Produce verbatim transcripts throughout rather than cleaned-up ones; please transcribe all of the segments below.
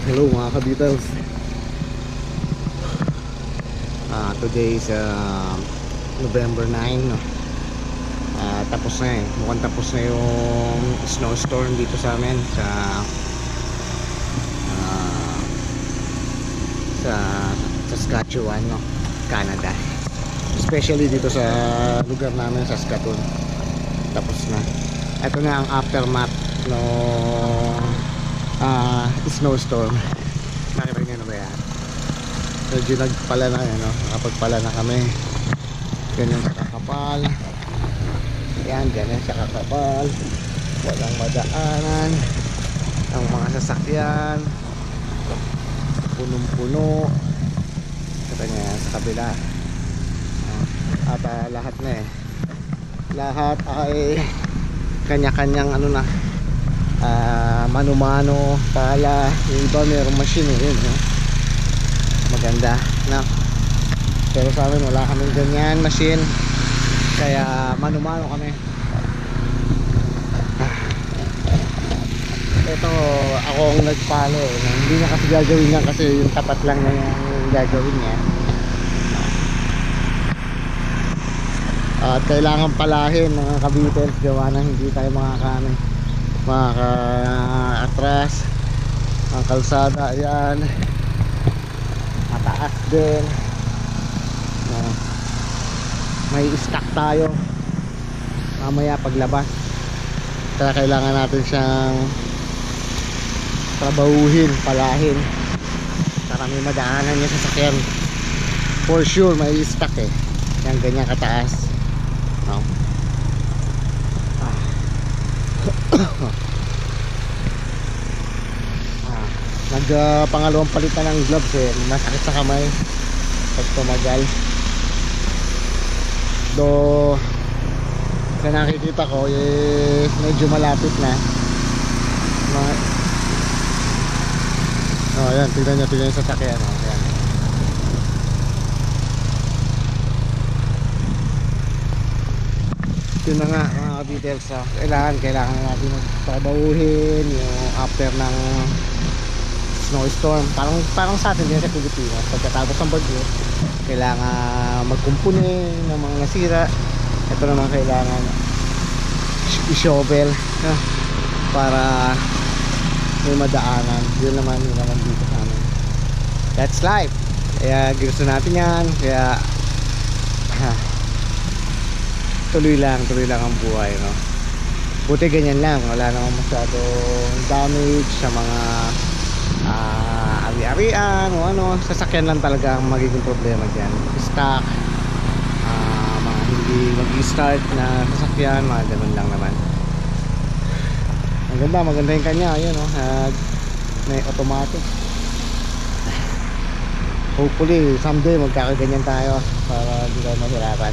Hello mga ka-Beatles. uh, Today is uh, November ninth, no? uh, Tapos na eh, mukhang tapos na yung snowstorm dito sa amin sa uh, sa Saskatchewan, no? Canada. Especially dito sa lugar namin, Saskatoon. Tapos na. Ito na ang aftermath no uh, snowstorm. Nakita nyo na ba yan? Medyo nagpala na yan, no? Nakapagpala na kami. Ganyan sa kakapal. Yan, ganyan sa kakapal. Walang madaanan. Ang mga sasakyan punong-puno. Kita nyo yan sa kabila. At uh, lahat na eh, lahat ay kanya-kanyang ano na, uh, mano-mano pala. Yung iba mayroong machine eh, yun, no? Maganda na. Pero sa amin wala kaming ganyan machine, kaya mano-mano kami. Ito ako ang nagpalo eh. Hindi na kasi gagawin yan kasi yung tapat lang na yung gagawin niya. At kailangan palahin mga ka-Beatles, gawa na hindi tayo makaka makaka-atras. Ang kalsada yan mataas din, uh, may stock tayo mamaya paglabas, kaya kailangan natin siyang trabahuhin, palahin para may madaanan niya sa sasakyan. For sure may stock eh, yan ganyan kataas. No. Ah. ah. Nag uh, pangalawang palit na ng gloves eh, masakit sa kamay pag tumagal. Do sa nakikita ko eh, medyo malapit na. Ma oh, yan, tignan nyo, tignan nyo sa sakyan, oh. Yan. Yun na nga mga Beatles, ah. Kailangan, kailangan natin magtrabahuhin yung after ng snowstorm. Parang, parang sa atin din sa Pilipinas, pagkatapos ng bagyo kailangan magkumpuni ng mga nasira. Ito naman kailangan i-shovel, ah, para may madaanan. Yun naman, yun naman dito sa amin. That's life. Kaya gusto natin yan. Kaya ha, tuloy lang, tuloy lang ang buhay, no? Buti ganyan lang, wala namang masyadong damage sa mga uh, ari-arian o ano. Sasakyan lang talaga ang magiging problema dyan. Stock, uh, mga hindi mag-i-start na sasakyan, mga ganun lang naman. Maganda, maganda yung kanya, yun, no? Uh, may automatic. Hopefully someday magkakaganyan tayo para hindi tayo mahirapan.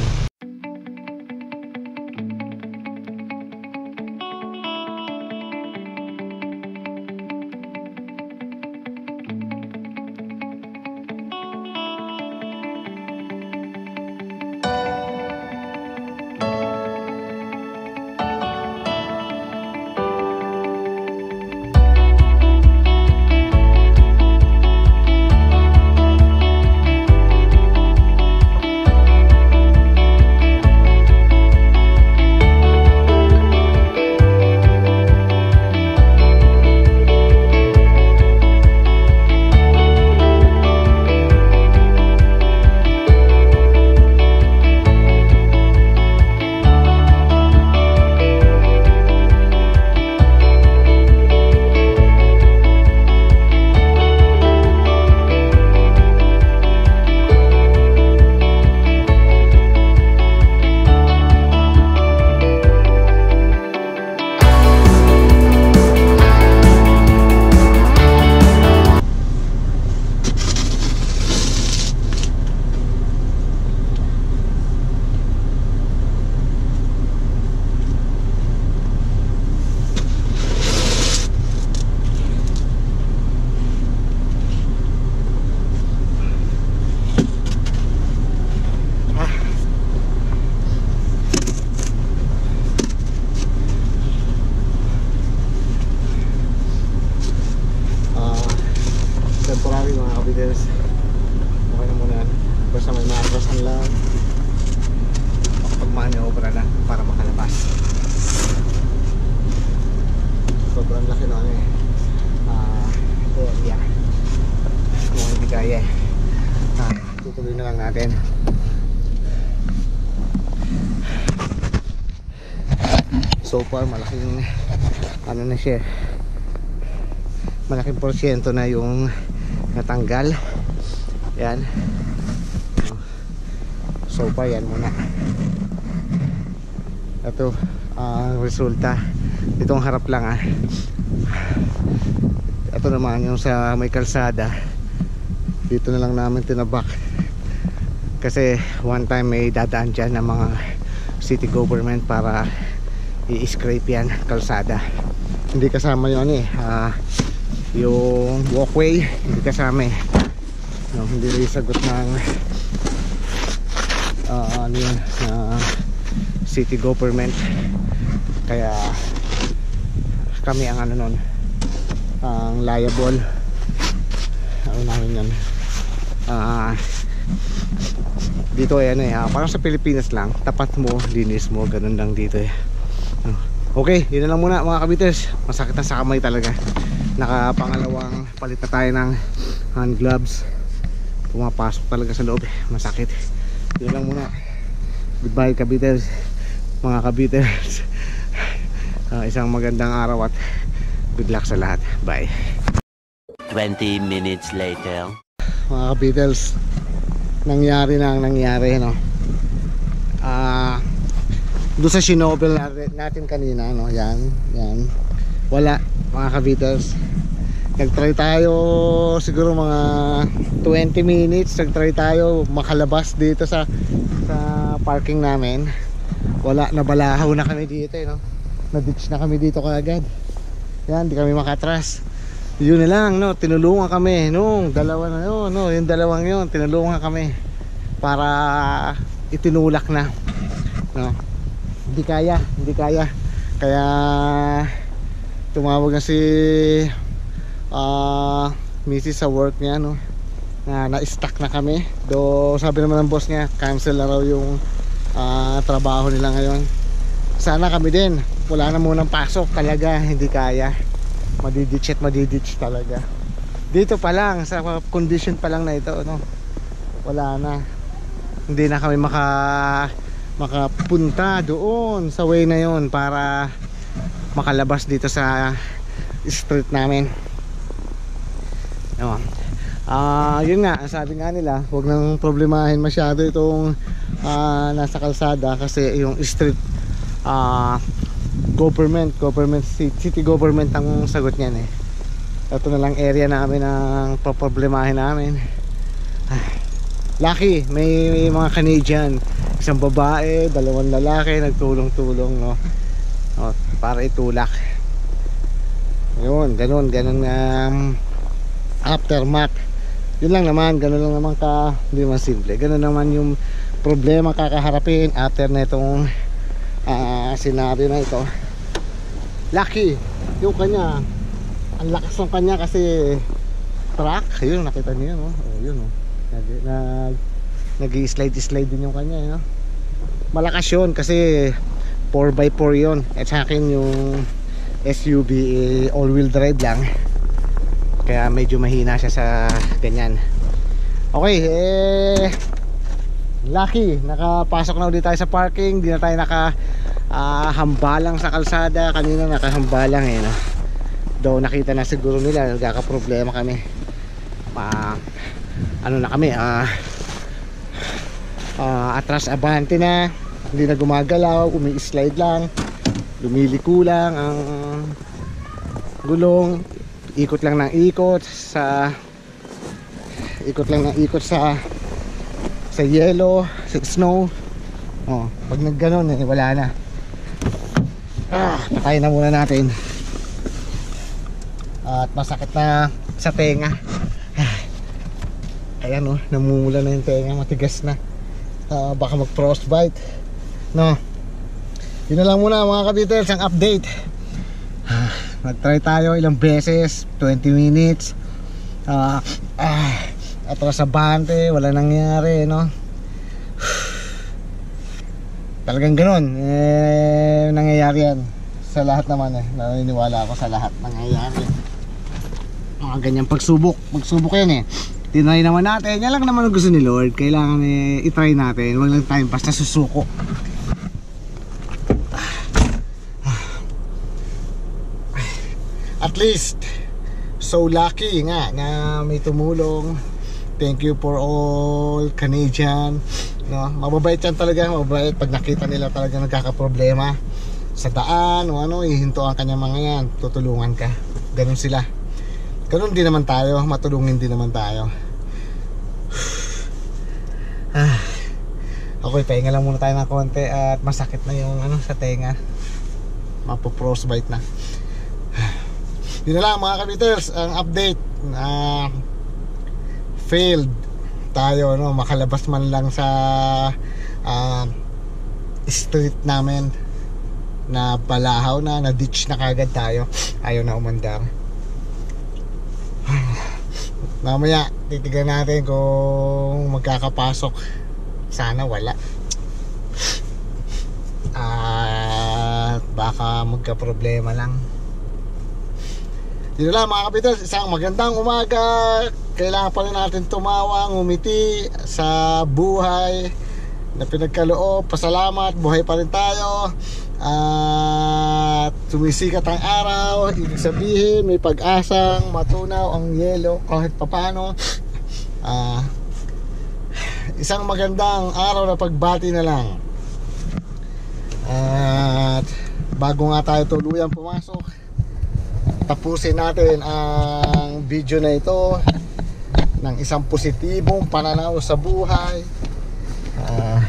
kabiders. Okay na muna. Basta may maatrasan lang. Makapag-maniobra na para makalabas. Sobrang laki na ano eh. Ah, uh, area. Kung hindi kaya eh. Ah, tutuloy na lang natin. So far malaking ano na siya, malaking porsyento na yung natanggal. Yan. So far yan muna. Ito ang uh, resulta. Itong harap lang ah. Ito naman yung sa may kalsada. Dito na lang namin tinabak. Kasi one time may dadaan dyan ng mga city government para i-scrape yan kalsada. Hindi kasama yun eh, uh, yung walkway hindi kasama eh, no, hindi rin sagot ng uh, ano yun, uh, city government. Kaya kami ang ano nun, ang liable. Ano namin yan, uh, dito eh, ano eh, uh, parang sa Pilipinas lang, tapat mo, linis mo, ganun lang dito eh. Okay, yun na lang muna mga kabiters. Masakit na sa kamay talaga. Nakapangalawang palit na tayo ng hand gloves. Pumapasok talaga sa loob eh. Masakit. Yun lang muna. Goodbye kabiters, mga kabiters. uh, Isang magandang araw at good luck sa lahat. Bye. Twenty minutes later. Mga kabiters, nangyari na ang nangyari, no? Ah uh, doon sa Shinobel natin kanina, no? Yan, yan. Wala, mga kabiters. Nag-try tayo siguro mga twenty minutes. Nag-try tayo makalabas dito sa sa parking namin. Wala, nabalahaw na kami dito eh, no? Na-ditch na kami dito kaagad. Yan, di kami makatras. Yun na lang, no? Tinulungan kami nung dalawa na yun, no? Yung dalawang yun, tinulungan kami para itinulak na, no? Hindi kaya, hindi kaya. Kaya tumawag na si uh, Missus sa work niya, no? Na na-stuck na kami. Do sabi naman ng boss niya, cancel na raw yung uh, trabaho nila ngayon. Sana kami din. Wala na munang pasok talaga, hindi kaya. Madiditch at madiditch talaga. Dito pa lang, sa condition pa lang na ito, no? Wala na. Hindi na kami maka makapunta doon sa way na yon para makalabas dito sa street namin. No. Ah, uh, yun nga, sabi nga nila, huwag nang problemahin masyado itong uh, nasa kalsada kasi yung street uh, government, government city government ang sagot niyan eh. Ito na lang area namin ang poproblemahin namin. Lucky, may, may mga Canadian, isang babae, dalawang lalaki nagtulong-tulong, no? O, para itulak. Yun, ganun, ganun um, aftermath. Yun lang naman, ganun lang naman ka, hindi man simple. Ganun naman yung problema kakaharapin after na itong uh, scenario na ito. Lucky, yung kanya, ang lakas ng kanya kasi truck, yun, nakita niyo, no? O, yun, no? Nag, nag, nag-slide slide din yung kanya, no? Malakas yun kasi four by four yun. At sa akin yung S U V eh, all wheel drive lang, kaya medyo mahina siya sa ganyan. Okay, eh lucky, nakapasok na ulit tayo sa parking. Di na tayo naka uh, hambalang sa kalsada. Kanina nakahambalang eh, no? Though nakita na siguro nila nagkakaproblema kami. uh, Ano na kami, ah uh, uh, atras abante na, hindi na gumagalaw, umi-slide lang, lumiliko lang ang gulong, ikot lang ng ikot sa ikot lang ng ikot sa sa yellow, sa snow. Oh, pag nagganon eh, wala na. Ah, patayin na muna natin. At masakit na sa tenga. Ayan, oh, namumula na yung tenga, matigas na. Uh, baka mag frostbite, no? Yun na lang muna mga kabiters, ang update. Nag-try tayo ilang beses, twenty minutes. uh, uh, atras sa bante, wala nangyari, no? Talagang ganun, eh, nangyayari yan sa lahat naman eh. Naniniwala ako sa lahat nangyayari. Mga ganyang pagsubok, pagsubok yan eh. Tinry naman natin, yan lang naman ang gusto ni Lord. Kailangan eh, itry natin, wag lang tayo basta susuko. At least, so lucky nga na may tumulong. Thank you for all Canadian, no? Mababait yan talaga, mababait pag nakita nila talaga nagkakaproblema sa daan o ano, ihinto ang kanya mga yan, tutulungan ka. Ganun sila. Ganun din naman tayo, matulungin din naman tayo. Ah, okay, pahinga lang muna tayo ng konti at masakit na yung ano sa tenga. Mapo-frostbite na. Yun na lang mga kabiters, ang update. Uh, failed tayo, no? Makalabas man lang sa uh, street namin na balahaw na, na ditch na kagad tayo. Ayaw na umandar. Mamaya titigan natin kung magkakapasok. Sana wala. At uh, baka magka-problema lang. Yun lang mga kapitals, isang magandang umaga. Kailangan pa rin natin tumawa, ngumiti sa buhay na pinagkaloob. Pasalamat, buhay pa rin tayo. At sumisikat ang araw. Ibig sabihin may pag-asang matunaw ang yelo kahit papano. uh, Isang magandang araw na pagbati na lang. At bago nga tayo tuluyang pumasok, tapusin natin ang video na ito ng isang positibong pananaw sa buhay. uh,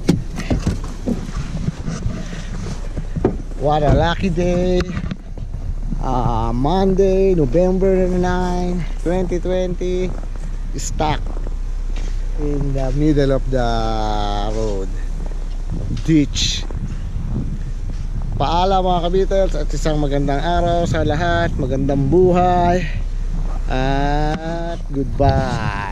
What a lucky day. uh, Monday, November ninth, twenty twenty. Stuck in the middle of the road, ditch. Paalam mga kabiters at isang magandang araw sa lahat, magandang buhay at goodbye.